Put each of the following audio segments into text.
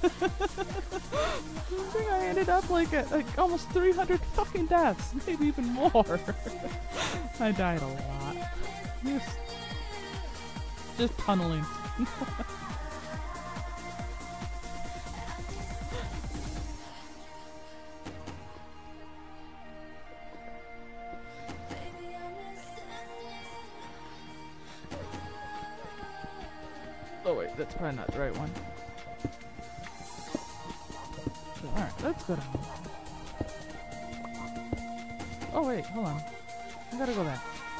I think I ended up like at like almost 300 fucking deaths, maybe even more. I died a lot. Just tunneling. Oh wait, that's probably not the right one. Alright, let's go down. Oh wait, hold on. I gotta go back.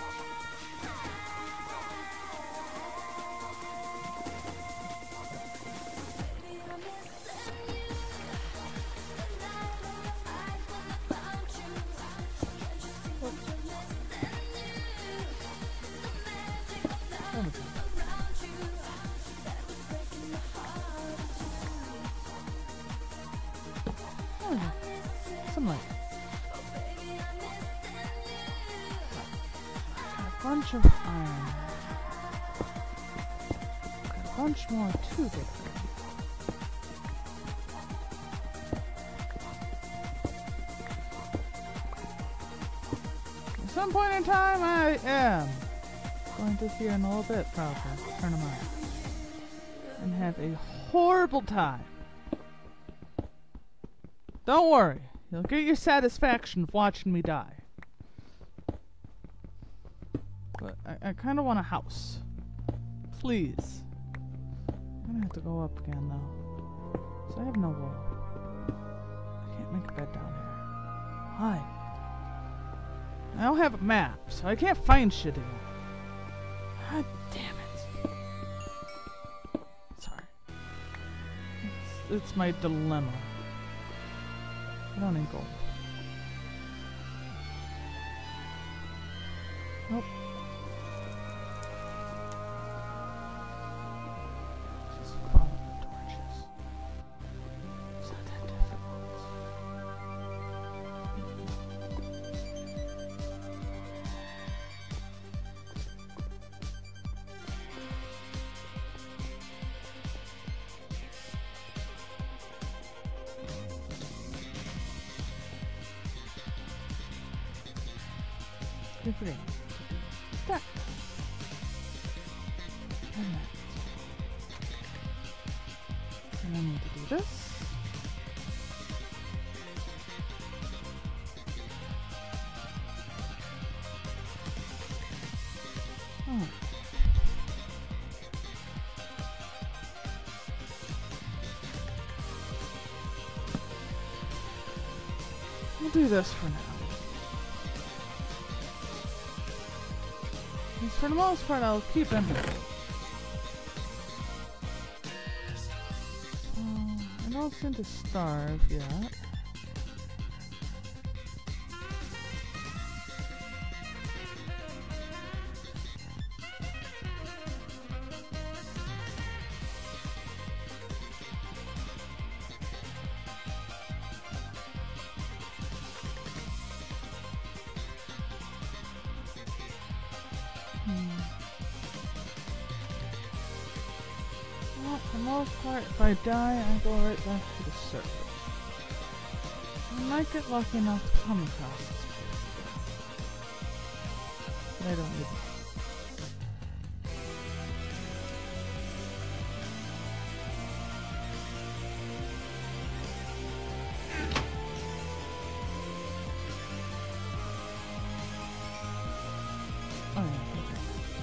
Some light. Got a bunch of iron. Got a bunch more to get rid of. At some point in time, I am going to here in a little bit, probably turn them on and have a horrible time. Don't worry, you'll get your satisfaction of watching me die. But I kind of want a house. Please. I'm gonna have to go up again though. So I have no wool. I can't make a bed down here. Why? I don't have a map, so I can't find shit anymore. God damn it. Sorry. It's my dilemma. I don't need gold. Nope. Just follow the torches. It's not that difficult. Keep forgetting to do that. And that. And I need to do this. Oh. We'll do this for now. For the most part, I'll keep him. I don't seem to starve yet. Well, for the most part, if I die, I go right back to the surface. I might get lucky enough to come across this place. But I don't need it. Oh yeah, okay.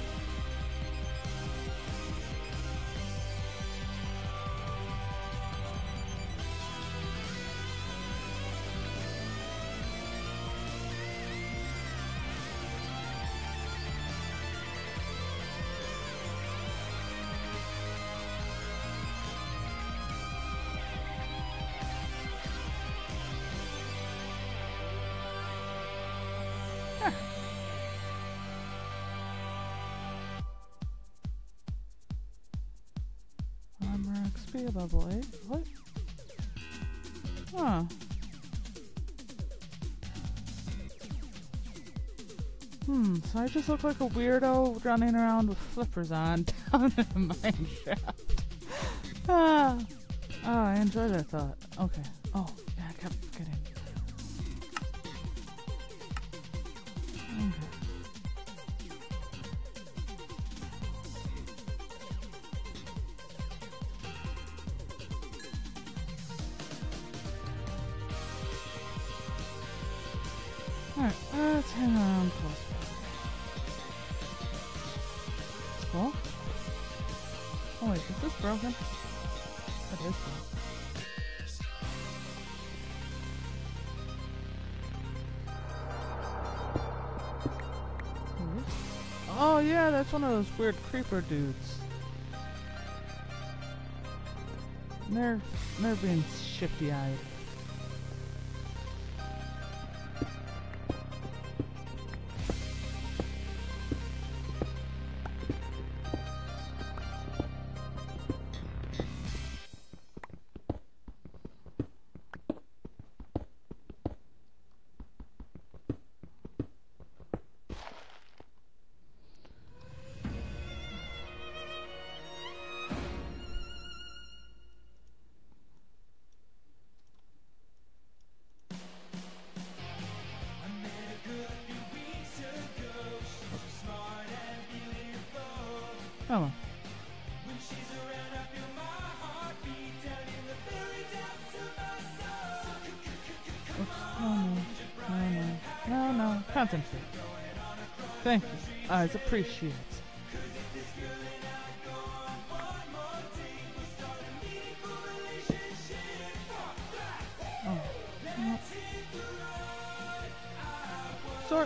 Armor XP level 8. What? Huh. So I just look like a weirdo running around with flippers on down in a mine shaft. Oh, I enjoy that thought. Okay. Oh, yeah, I kept forgetting. Okay. Alright, let's hang around close. Cool. Oh wait, is this broken? It is broken. Oh yeah, that's one of those weird creeper dudes. They're being shifty-eyed. Come on. Oops, no. Concentrate. Thank you. Eyes appreciate. Oh. No. Sort.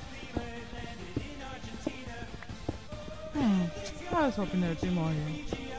I was hoping there would be more here.